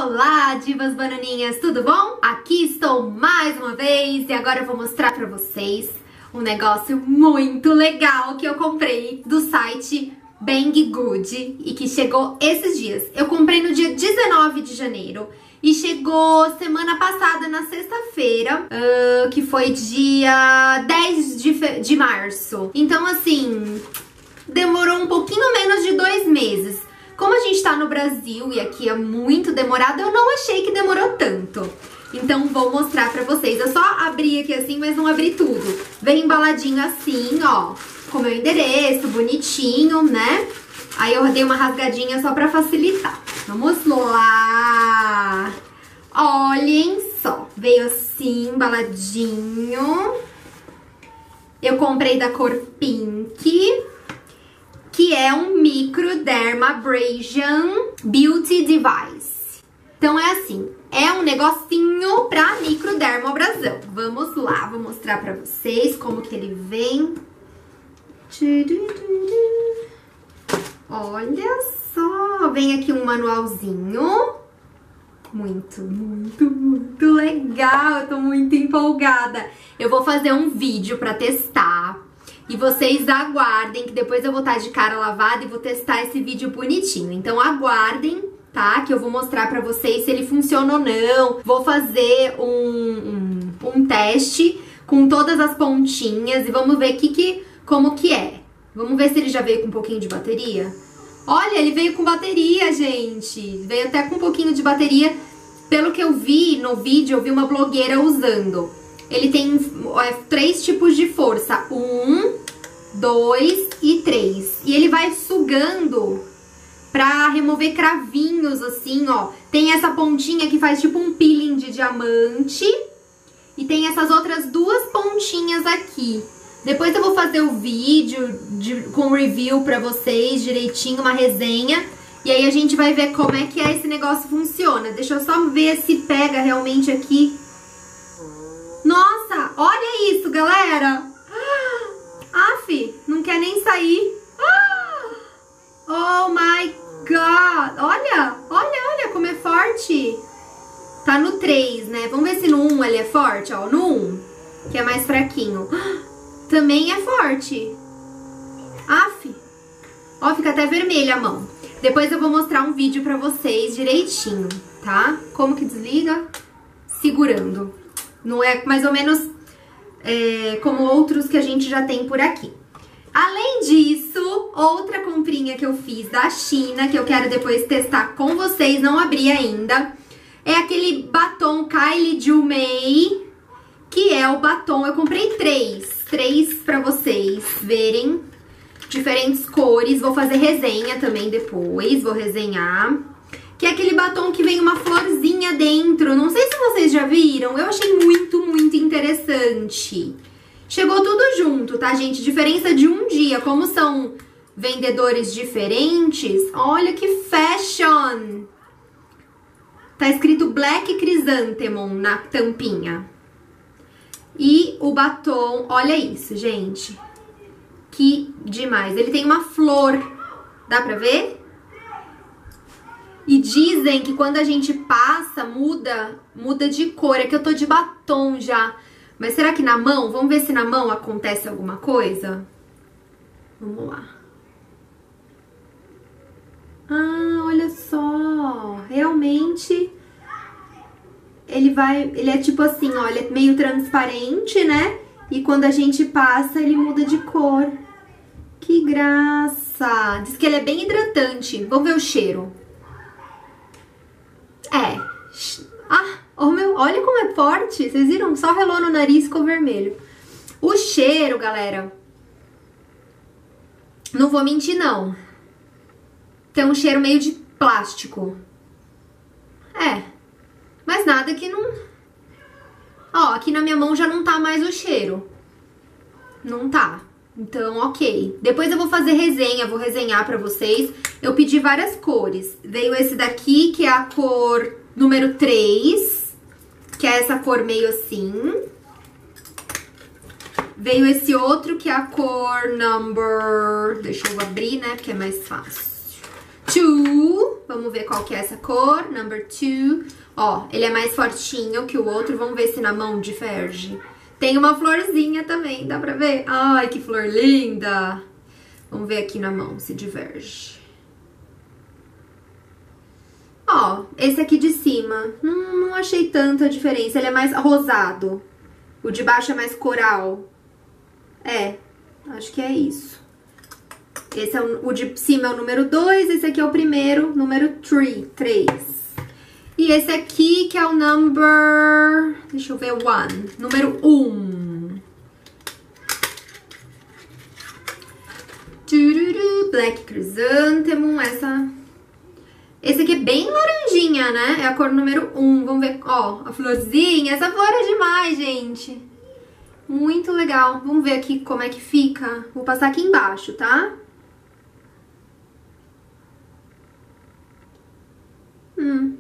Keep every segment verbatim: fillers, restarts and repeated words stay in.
Olá, divas bananinhas, tudo bom? Aqui estou mais uma vez e agora eu vou mostrar pra vocês um negócio muito legal que eu comprei do site Banggood e que chegou esses dias. Eu comprei no dia dezenove de janeiro e chegou semana passada, na sexta-feira, uh, que foi dia dez de, de março. Então, assim, demorou um pouquinho menos de dois meses. Como a gente tá no Brasil e aqui é muito demorado, eu não achei que demorou tanto. Então vou mostrar pra vocês. Eu só abri aqui assim, mas não abri tudo. Vem embaladinho assim, ó, com meu endereço, bonitinho, né? Aí eu dei uma rasgadinha só pra facilitar. Vamos lá! Olhem só, veio assim, embaladinho. Eu comprei da cor Pink, que é um Microdermabrasion Beauty Device. Então é assim, é um negocinho pra microdermabrasão. Vamos lá, vou mostrar pra vocês como que ele vem. Olha só, vem aqui um manualzinho. Muito, muito, muito legal, eu tô muito empolgada. Eu vou fazer um vídeo pra testar. E vocês aguardem, que depois eu vou estar de cara lavada e vou testar esse vídeo bonitinho. Então aguardem, tá? Que eu vou mostrar pra vocês se ele funciona ou não. Vou fazer um, um, um teste com todas as pontinhas e vamos ver que, que, como que é. Vamos ver se ele já veio com um pouquinho de bateria. Olha, ele veio com bateria, gente. Veio até com um pouquinho de bateria. Pelo que eu vi no vídeo, eu vi uma blogueira usando. Ele tem é, três tipos de força, um, dois e três. E ele vai sugando pra remover cravinhos, assim, ó. Tem essa pontinha que faz tipo um peeling de diamante. E tem essas outras duas pontinhas aqui. Depois eu vou fazer o vídeo de, com review pra vocês, direitinho, uma resenha. E aí a gente vai ver como é que é esse negócio funciona. Deixa eu só ver se pega realmente aqui. Nossa, olha isso, galera. Aff, não quer nem sair. Oh my God. Olha, olha, olha como é forte. Tá no três, né? Vamos ver se no um ele é forte, ó. No um, que é mais fraquinho. Também é forte. Aff. Ó, fica até vermelha a mão. Depois eu vou mostrar um vídeo pra vocês direitinho, tá? Como que desliga? Segurando. Não é mais ou menos é, como outros que a gente já tem por aqui. Além disso, outra comprinha que eu fiz da China, que eu quero depois testar com vocês, não abri ainda, é aquele batom Kylie Jumei, que é o batom, eu comprei três, três pra vocês verem, diferentes cores, vou fazer resenha também depois, vou resenhar. Que é aquele batom que vem uma florzinha dentro. Não sei se vocês já viram. Eu achei muito, muito interessante. Chegou tudo junto, tá, gente? Diferença de um dia. Como são vendedores diferentes, olha que fashion! Tá escrito Black Chrysanthemum na tampinha. E o batom, olha isso, gente. Que demais. Ele tem uma flor. Dá pra ver? E dizem que quando a gente passa, muda, muda de cor. É que eu tô de batom já. Mas será que na mão? Vamos ver se na mão acontece alguma coisa? Vamos lá. Ah, olha só. Realmente, ele vai... Ele é tipo assim, olha, meio transparente, né? E quando a gente passa, ele muda de cor. Que graça. Diz que ele é bem hidratante. Vamos ver o cheiro. É. Ah, oh meu, olha como é forte. Vocês viram? Só relou no nariz e ficou vermelho. O cheiro, galera, não vou mentir, não. Tem um cheiro meio de plástico. É. Mas nada que não... Ó, aqui na minha mão já não tá mais o cheiro. Não tá. Então, ok. Depois eu vou fazer resenha, vou resenhar pra vocês. Eu pedi várias cores. Veio esse daqui, que é a cor número três, que é essa cor meio assim. Veio esse outro, que é a cor number... Deixa eu abrir, né, porque é mais fácil. two. Vamos ver qual que é essa cor. Number two. Ó, ele é mais fortinho que o outro. Vamos ver se na mão diverge. Tem uma florzinha também, dá pra ver? Ai, que flor linda. Vamos ver aqui na mão se diverge. Ó, esse aqui de cima, não, não achei tanta diferença. Ele é mais rosado. O de baixo é mais coral. É, acho que é isso. Esse é o, o de cima é o número dois, esse aqui é o primeiro, número três. E esse aqui que é o number... Deixa eu ver, one. Número um. Tururu, Black Chrysanthemum, essa... Esse aqui é bem laranjinha, né? É a cor número um. Vamos ver, ó, a florzinha. Essa flor é demais, gente. Muito legal. Vamos ver aqui como é que fica. Vou passar aqui embaixo, tá? Hum.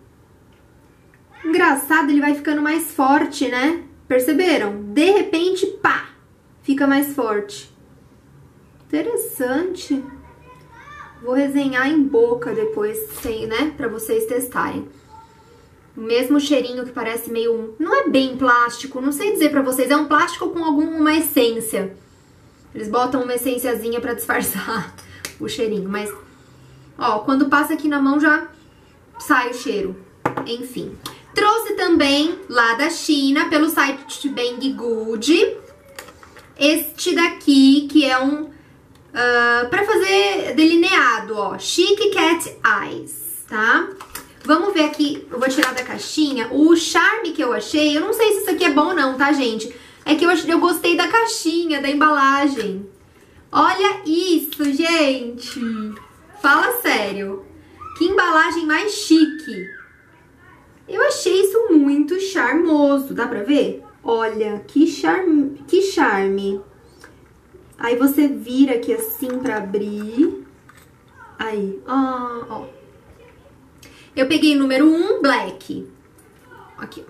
Engraçado, ele vai ficando mais forte, né? Perceberam? De repente, pá! Fica mais forte. Interessante. Vou resenhar em boca depois, sem, né? Pra vocês testarem. O mesmo cheirinho que parece meio... Não é bem plástico, não sei dizer pra vocês. É um plástico com alguma essência. Eles botam uma essênciazinha pra disfarçar o cheirinho. Mas, ó, quando passa aqui na mão já sai o cheiro. Enfim. Trouxe também, lá da China, pelo site Banggood, este daqui, que é um... Uh, pra fazer delineado, ó, Chic Cat Eyes, tá? Vamos ver aqui, eu vou tirar da caixinha. O charme que eu achei, eu não sei se isso aqui é bom ou não, tá, gente? É que eu, eu gostei da caixinha, da embalagem. Olha isso, gente! Fala sério. Que embalagem mais chique. Eu achei isso muito charmoso, dá pra ver? Olha, que charme, que charme. Aí você vira aqui assim pra abrir. Aí, ó, ó. Eu peguei o número um, black. Aqui,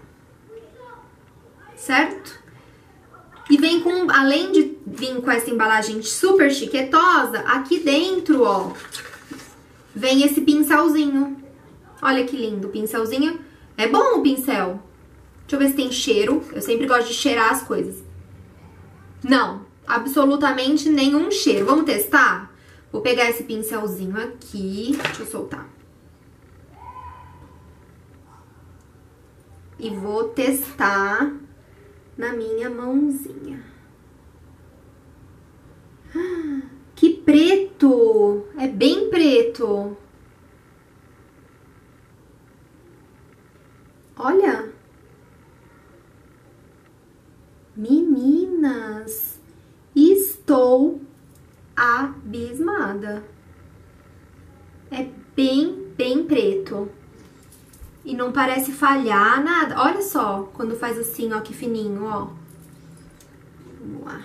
certo? E vem com, além de vir com essa embalagem super chiquetosa, aqui dentro, ó, vem esse pincelzinho. Olha que lindo, o pincelzinho. É bom o pincel. Deixa eu ver se tem cheiro. Eu sempre gosto de cheirar as coisas. Não. Absolutamente nenhum cheiro. Vamos testar? Vou pegar esse pincelzinho aqui. Deixa eu soltar. E vou testar na minha mãozinha. Ah, que preto! É bem preto. Olha. Meninas! Estou abismada. É bem, bem preto. E não parece falhar nada. Olha só, quando faz assim, ó, que fininho, ó. Vamos lá.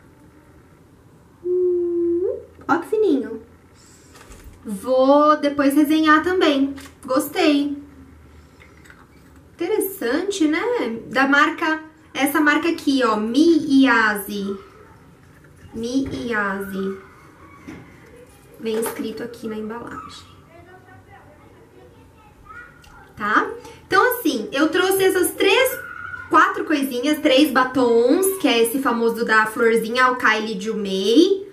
Hum, ó que fininho. Vou depois resenhar também. Gostei. Interessante, né? Da marca, essa marca aqui, ó, Miyase. Miyase. Vem escrito aqui na embalagem. Tá? Então, assim, eu trouxe essas três, quatro coisinhas, três batons, que é esse famoso da florzinha, o Kylie Jumei.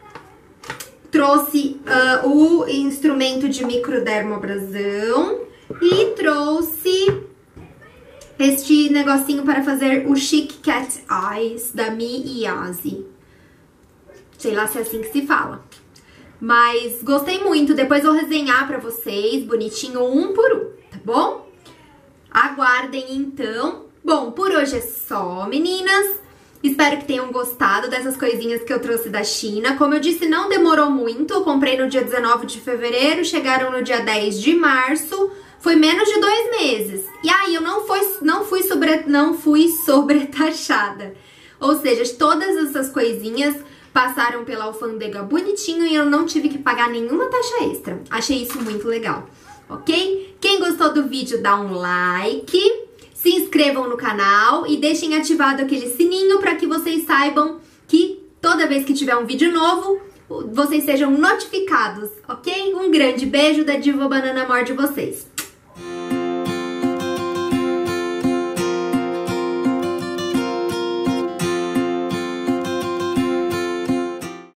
Trouxe uh, o instrumento de microdermoabrasão. E trouxe este negocinho para fazer o Chic Cat Eyes da Miyase. Sei lá se é assim que se fala. Mas gostei muito. Depois eu vou resenhar pra vocês, bonitinho, um por um, tá bom? Aguardem, então. Bom, por hoje é só, meninas. Espero que tenham gostado dessas coisinhas que eu trouxe da China. Como eu disse, não demorou muito. Eu comprei no dia dezenove de fevereiro, chegaram no dia dez de março. Foi menos de dois meses. E aí, eu não fui, não fui, sobre, não fui sobretaxada. Ou seja, todas essas coisinhas passaram pela alfândega bonitinho e eu não tive que pagar nenhuma taxa extra. Achei isso muito legal, ok? Quem gostou do vídeo, dá um like, se inscrevam no canal e deixem ativado aquele sininho para que vocês saibam que toda vez que tiver um vídeo novo, vocês sejam notificados, ok? Um grande beijo da Diva Banana Morde vocês.